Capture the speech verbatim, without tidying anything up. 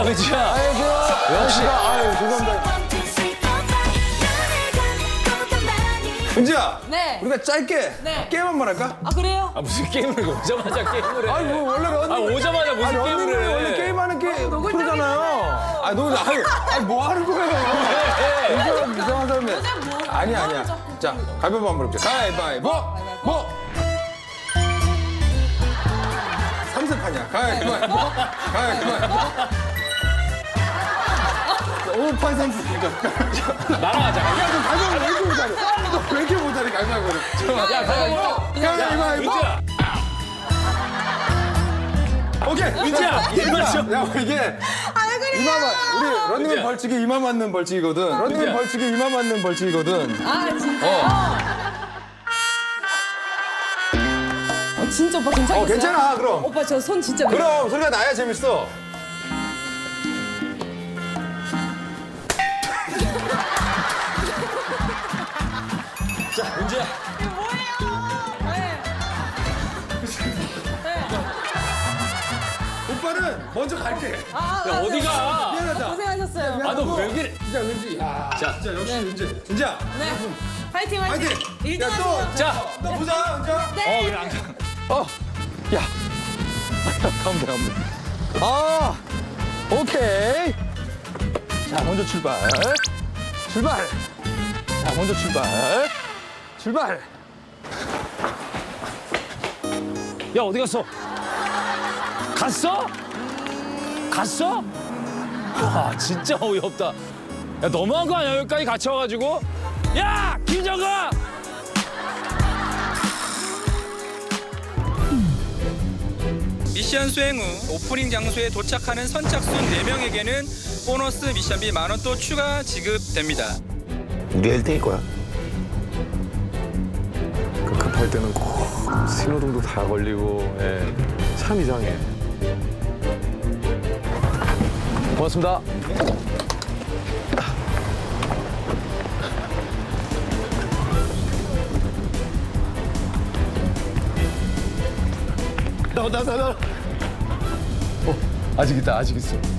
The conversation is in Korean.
은지야. 안녕하세요. 역시. 아유, 죄송합니다. 은지야. 네. 우리가 짧게 네. 게임 한 번 할까? 아 그래요? 아 무슨 게임을 해? 오자마자 게임을 해. 아니 뭐 원래 런닝. 아 오자마자 무슨 아니, 게임을 런닝은 해? 원래 게임하는 게 녹을 프로잖아요. 아 너무 아니, 아니 뭐 하는 거예요? 이상한 이상한 사람이. 아니 아니야. 자 가위바위보 한번 해볼게요. 가위바위보. 뭐? 삼세판이야. 가위바위보. 가위바위보. 오판 삼세니까. 나랑 하자. 야, 너 가위바위보 왜 이렇게 못하래? 너 왜 이렇게 못하래, 가위바위보를. 야 가위바위보. 가위바위보. 은지야. 오케이. 은지야. 이거 야, 이게. 이마만, 우리 런닝맨 은지야. 벌칙이 이마 맞는 벌칙이거든. 런닝맨 은지야. 벌칙이 이마 맞는 벌칙이거든. 아 진짜요? 어, 진짜 오빠 괜찮겠어요? 어, 괜찮아, 그럼. 오빠 저 손 진짜 매 그럼 소리가 나야 재밌어. 자 은지야. 오빠는 먼저 갈게. 아, 야 어디가? 미안하다. 고생하셨어요. 아 너 왜 그래? 진짜 은지. 야, 자. 진짜 역시 은지. 은지야. 네. 파이팅 파이팅. 화이팅. 일 등 야, 또. 하세요. 자. 또 보자, 은지야. 어 그래 안 가. 어, 야. 가면 돼, 가면 돼. 아, 오케이. 자, 먼저 출발. 출발. 자, 먼저 출발. 출발. 야 어디 갔어? 갔어? 갔어? 와 진짜 어이없다. 야 너무한 거 아니야 여기까지 같이 와가지고? 야 김정아! 미션 수행 후 오프닝 장소에 도착하는 선착순 네 명에게는 보너스 미션비 만 원 또 추가 지급됩니다. 우리 일 등일 거야. 그 급할 때는 꼭 신호등도 다 걸리고 예. 참 이상해. 고맙습니다. 나, 나, 나, 나. 어, 아직 있다, 아직 있어.